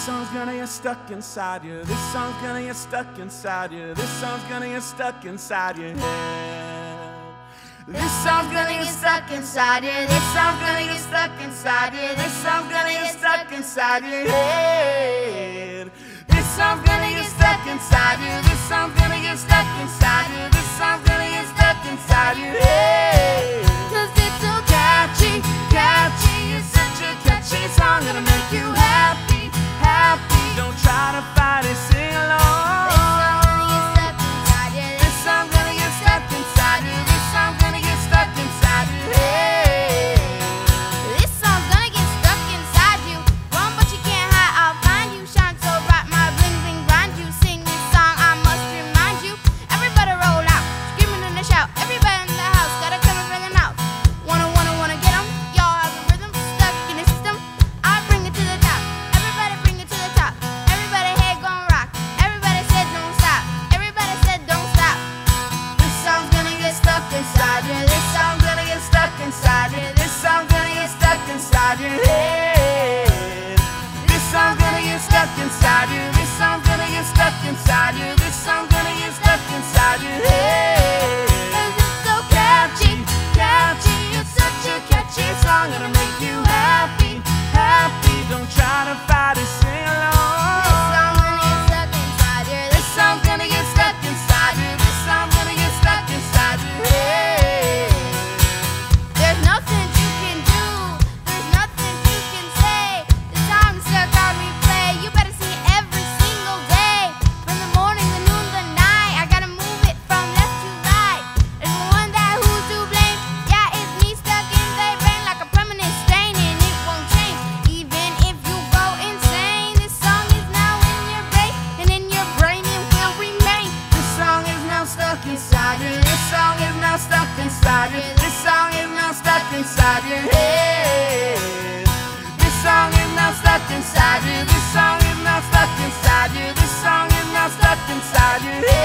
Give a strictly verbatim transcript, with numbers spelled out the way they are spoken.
song's gonna get stuck inside you. This song's gonna get stuck inside you. This song's gonna get stuck inside your head. This song's gonna get stuck inside you. This song's gonna get stuck inside you. This song's gonna get stuck inside your head. This song's gonna get stuck inside you. This song's gonna get stuck inside you. This song's gonna get stuck inside your head. Cause it's so catchy, catchy. It's such a catchy song, gonna make you happy, happy. Don't try to fight it, sing along. This song's gonna get stuck inside you. This song's gonna get stuck inside you. Hey. This song's gonna get stuck inside you. Run, but you can't hide. I'll find you. Shine so bright, my bling bling blind you. Sing this song, I must remind you. Everybody roll out, screaming in the shout. Everybody in the house gotta come and bring them out. Wanna, wanna, wanna get them. Y'all have a rhythm stuck in the system. I bring it to the top. Everybody bring it to the top. Everybody head gon' rock. Everybody said don't stop. Everybody said don't stop. This song's gonna get stuck inside you. This song's gonna get stuck inside you. This song's gonna get stuck inside your head. This song's gonna get stuck inside you. This song's gonna get stuck inside you. This song's gonna get stuck inside your head. Cause it's so catchy, Catchy, it's such a catchy song, gonna make you happy, happy. Don't try to fight it, sing along. This song's gonna get stuck inside you. This song's gonna get stuck inside you. This song's gonna get stuck inside you. Hey. There's nothing you can do. There's nothing you can say. The song is stuck on replay. You better sing it every single day. From the morning, the noon, the night. I gotta move it from left to right. There's one that who's to blame. Yeah, it's me stuck in their brain like a permanent stain, and it won't change. Even if you go insane, this song is now in your brain, and in your brain it will remain. This song is now stuck inside you. This song is now stuck inside you. This song is now stuck inside your head. This song is now stuck inside you. This song is now stuck inside you. This song is now stuck inside your head.